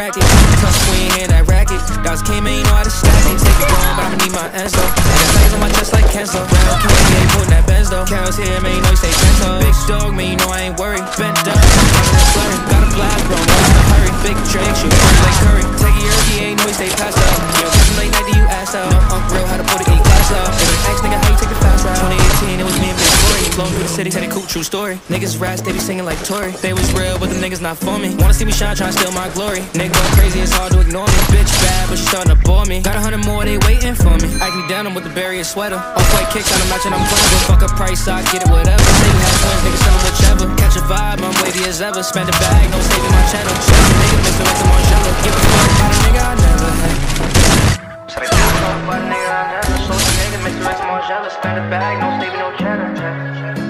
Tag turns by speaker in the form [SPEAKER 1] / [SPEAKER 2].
[SPEAKER 1] crack it. Tough queen, hand that racket. Dogs came in, you know how to stack it. Take it wrong, but I'ma need my ends though. I got tags on my chest like Kenzo. Round King, ain't putting that Benz though. Carol's here, man, you know you stay gentle. Big dog, man, you know I ain't worried. Bent down, got a blast, bro, no in a hurry. Big Drake, shoot like Curry. Take it early, ain't know you stay passed up. Yo, catching late night, do you ass out? No, real, how to put it in class up. They like, X nigga, how you take the fast route? 2018, it was me and Big Tory. Blowing through the city, said a cool, true story. Niggas rats, they be singing like Tory. They was real, but them niggas not for me. Wanna see me shine, tryna steal my glory. Nigga go crazy, it's hard to ignore me. Bitch bad, but she starting to bore me. Got 100 more, they waiting for me. I can down them with the barrier sweater. Off-white kicks on the match and I'm clever. Fuck a price, I get it, whatever. Say you have twins, niggas sell whichever. Catch a vibe, I'm wavy as ever. Spend a bag, no saving my channel. Shut up, nigga, Mr. Ransom Margiela. Give a fuck about a nigga I never had. Said I give a fuck about a nigga I never. So nigga, Mr. Ransom Margiela. Spend a bag, no saving no cheddar.